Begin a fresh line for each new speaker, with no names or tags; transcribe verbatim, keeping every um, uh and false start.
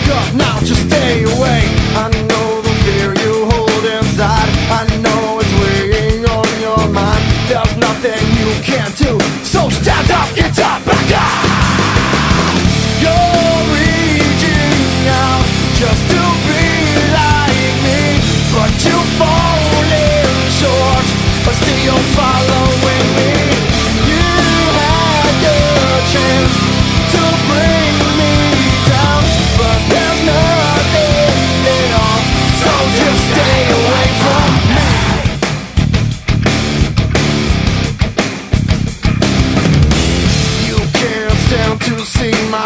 back up now, just stay away. I know the fear you hold inside, I know it's weighing on your mind. There's nothing you can't do, so stand up, get up, back up. You're reaching out just to be like me, but you're falling short, but still you're following me. You had your chance to bring me down, but there's nothing there, so just stay away from me. You can't stand to see my